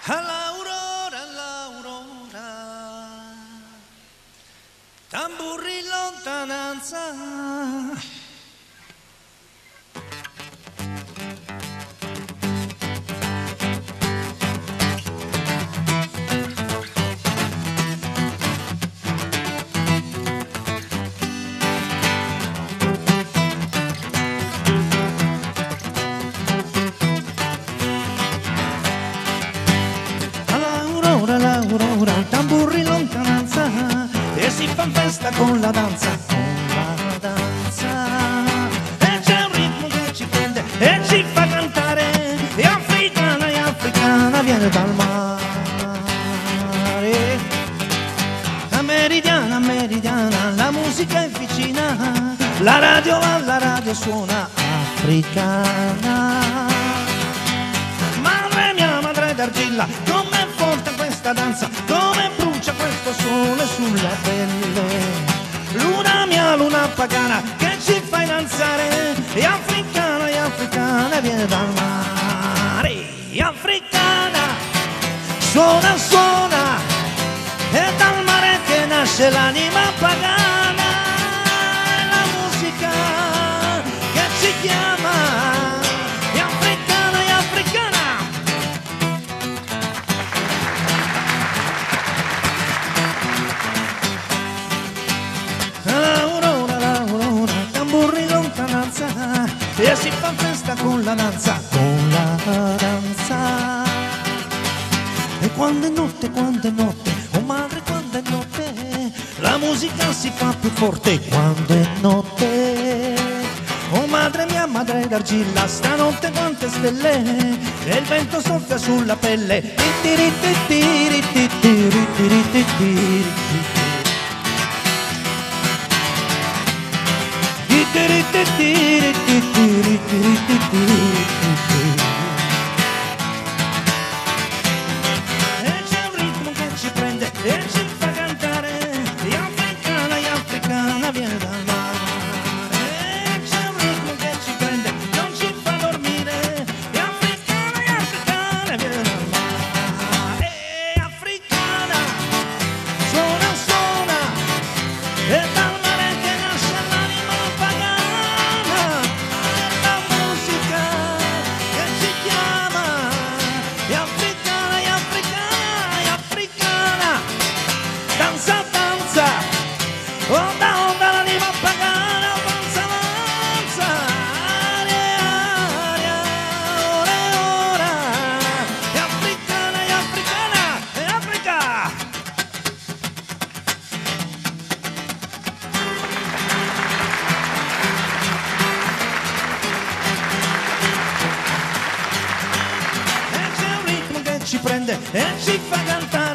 All'aurora, all'aurora, tamburi in lontananza. L'aurora, tamburi in lontananza e si fa festa con la danza, e c'è un ritmo che ci prende e ci fa cantare, e africana viene dal mare, meridiana, la musica è vicina, la radio suona africana. Madre d'argilla, com'è forte questa danza, come brucia questo sole sulla pelle. Luna mia, luna pagana, che ci fai danzare, è africana, viene dal mare. Africana, suona, è dal mare che nasce l'anima pagana. È la musica che ci chiama. E si fa festa con la danza, E quando è notte, oh madre quando è notte, la musica si fa più forte quando è notte. Oh madre mia, madre d'argilla, stanotte quante stelle, e il vento soffia sulla pelle. E c'è un ritmo che ci prende e ci fa cantare, e africana viene dal mare. E c'è un ritmo che ci prende, non ci fa dormire, e africana viene dal mare. E africana, suona, e dal mare che nasce l'anima pagana. È la musica che ci chiama, è africana, danza, onda l'anima pagana, danza, aria, ora, è africana, è Africa. E c'è un ritmo che ci prende e ci fa cantare.